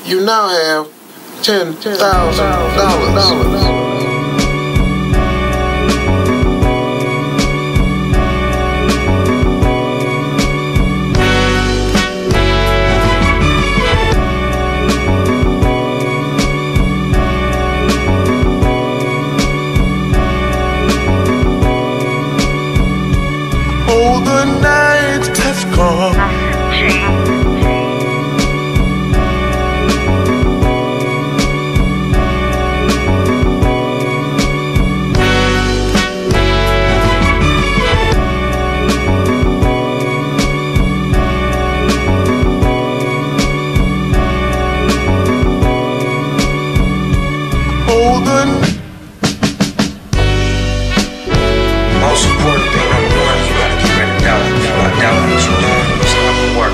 you now have $10,000. Oh, the night has come. Oh, the most important thing, number one, you gotta get rid of doubt. If you got doubt what you're doing, it's not gonna work.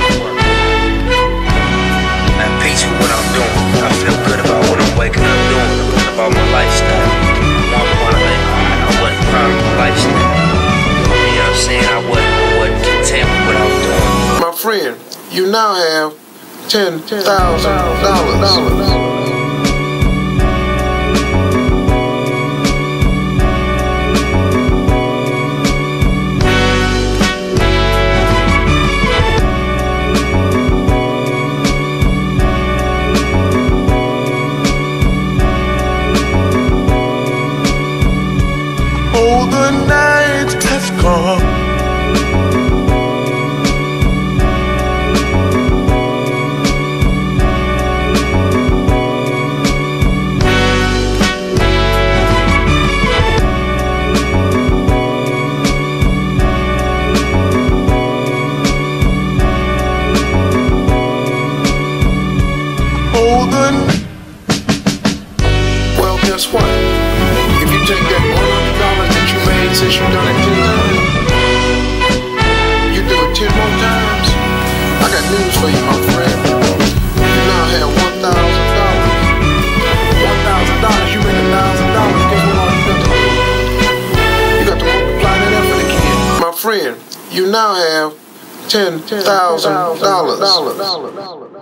I'm at peace with what I'm doing. I feel good about what I'm waking up doing. I'm good about my lifestyle. One point I wasn't proud of my lifestyle. You know what I'm saying? I wasn't content with what I was doing. My friend, you now have $10,000. Oh, the night has come. Oh, the Well, guess what? If you take that $100 that you made since you done it 10 times, you do it 10 more times, I got news for you, my friend. You now have $1,000. $1,000, you made $1,000. Guess what all you got to do? You got to multiply that effort again. My friend, you now have $10,000.